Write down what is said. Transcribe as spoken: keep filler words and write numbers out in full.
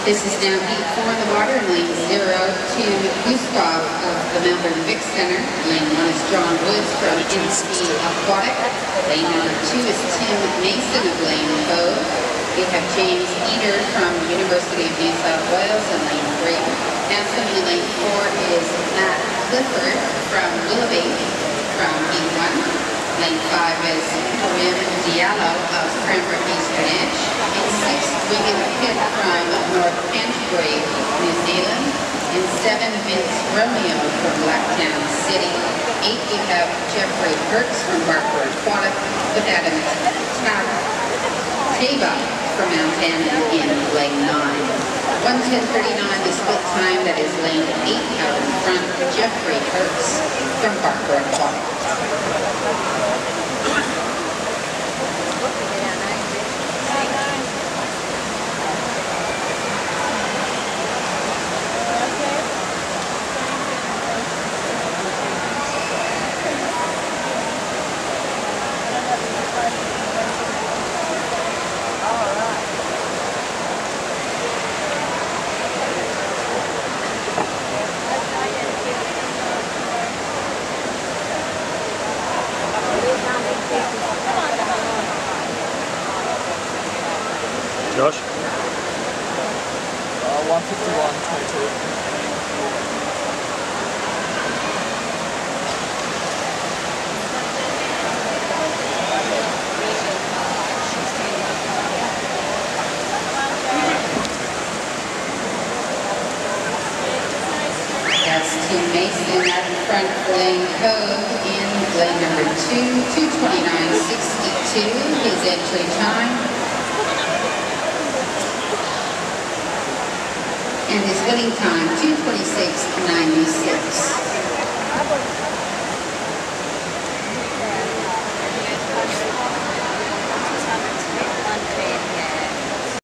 This is now heat four in the water in lane zero to Gustav of the Melbourne Vic Center. Lane one is John Woods from N C Aquatic. Lane number two is Tim Mason of Lane Cove. We have James Eder from University of New South Wales in lane three. Passing in lane four is Matt Clifford from Willoughby from heat one. Lane five is Karim Diallo of Cranbrook East Greenwich. In sixth, Wigan Pitt from North Canterbury, New Zealand. In seven, Vince Romeo from Blacktown City. Eight, we have Jeffrey Burks from Barker Aquatic with Adam Taba from Mount Anna in lane nine. one ten thirty-nine, the split time, that is lane eight out in front, Jeffrey Burks from Barker Aquatic. Josh? Uh, one fifty-one twenty-two. That's Tim Mason out in front of Lane Cove in lane number two, two twenty-nine sixty-two, his entry time. And his winning time, two twenty-six ninety-six.